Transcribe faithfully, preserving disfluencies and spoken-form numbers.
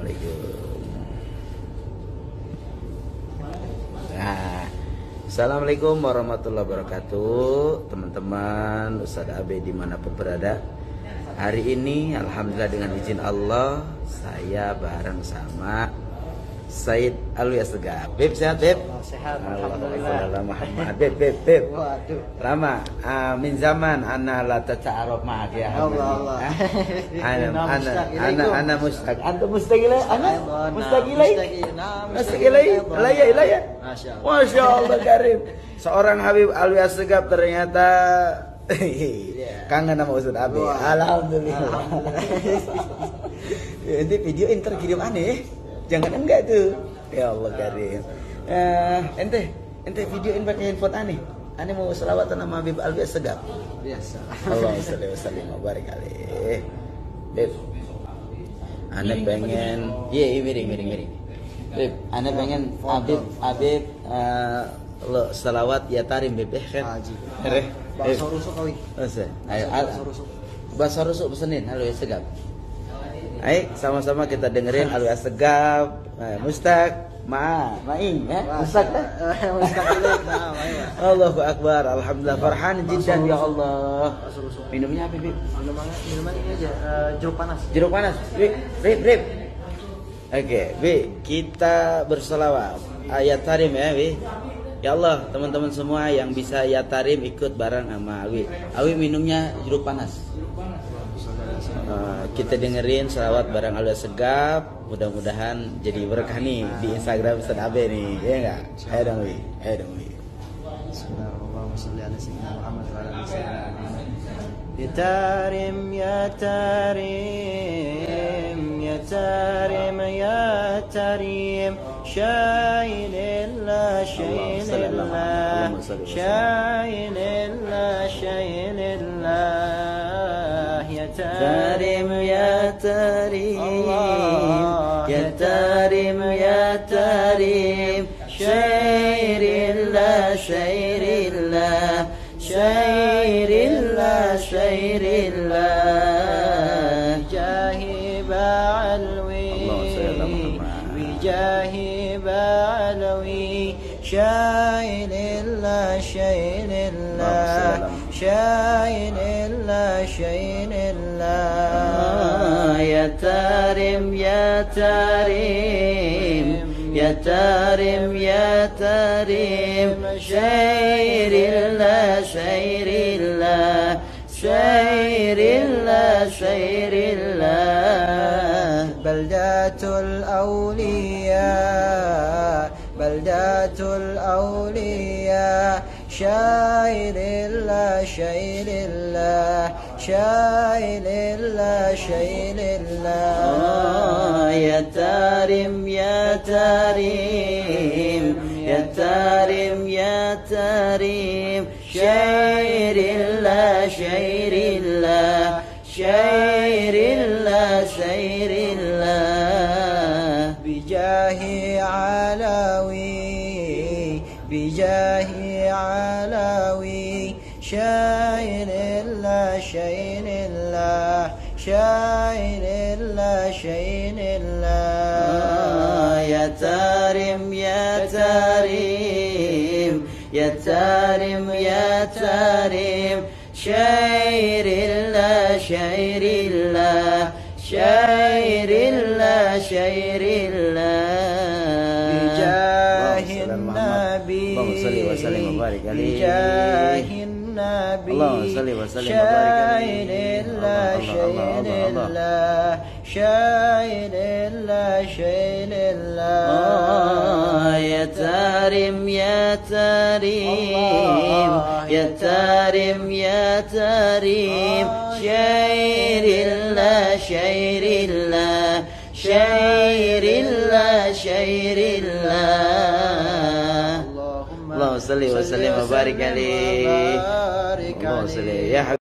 Assalamualaikum. Nah, Assalamualaikum warahmatullahi wabarakatuh, teman-teman, Ustadz Abe dimanapun berada. Hari ini alhamdulillah dengan izin Allah saya bareng sama Said Alwi Assegaf. Beb sehat, Beb? Oh, sehat, alhamdulillah. Muhammad. Beb, Beb, Beb. Waduh. Lama, uh, min zaman ana la tata'aruf ma'ak ya. Allah Allah. Ana ana ana ana mustaq. Anta mustaq ilai? Ana mustaq Mustaq ilai? Mustaq ilai? Ilaya ilaya. Masyaallah. Masya Allah karim. Seorang Habib Alwi Assegaf ternyata kangen sama Ustadz Abe. Alhamdulillah. Ini video inter kirim aneh. Jangan enggak tuh. Ya Allah karim. Uh, ente ente videoin pakai handphone aneh. Aneh mau selawatan sama Habib Alwi Assegaf. Biasa. Allahumma shalli wa sallim wa barik alaih. Beb. Aneh pengen, iya yeah, miring miring miring. Beb, aneh pengen Habib Habib uh, lo selawat ya tarim beb eh kan. Haji. Bahasa rusuk kali. Oke. Ayo, bahasa rusuk pesenin Alwi Assegaf. Ayo sama-sama kita dengerin Alwi Assegaf, Mustaq, Ma, Maing ya. Mustaq dah. Mustaq ilaik. Nah, Allahu Akbar. Alhamdulillah farhan jiddan ya Allah. Minumnya apa, Bib? Minuman minuman ini aja uh, jeruk panas. Jeruk panas. Bib, Bib, Bib. Oke, Bib, kita berselawat ayat tarim ya, Bib. Ya Allah, teman-teman semua yang bisa ya tarim ikut bareng sama Alwi. Alwi minumnya jeruk panas. Uh, kita dengerin selawat bareng Alwi Assegaf. Mudah-mudahan jadi berkah nih di Instagram Ustadz Abe nih, ya enggak? Ayo dong, Wi. Ayo dong, Wi. Bismillahirrahmanirrahim. Ya tarim ya tarim ya tarim ya tarim Shailillah shailillah shailillah shailillah ya tarim ya tarim ya tarim ya tarim shairillah shairillah shairillah shairillah jahi ba'alwi bijahi ba'alwi shailillah shailillah shailillah shailillah ya tarim ya tarim ya tarim ya tarim shairillah shairillah shairillah shairillah baldatul awliya baldatul awliya shairillah shairillah shairillah shairillah ya tarim ya tarim ya tarim ya tarim shairillah shairillah shairillah shairillah bijahi alawi bijahi alawi shairillah shairillah shairillah shairillah ya tarim ya tarim ya tarim ya tarim shairillah shairillah shairillah shairillah bijahin nabi bijahin nabi shairillah shairillah shairillah shairillah ya tarim ya tarim ya tarim ya tarim shairillah shairillah shairillah shairillah Allahumma salli wa sallim wa barik alaihi. Allahumma salli ya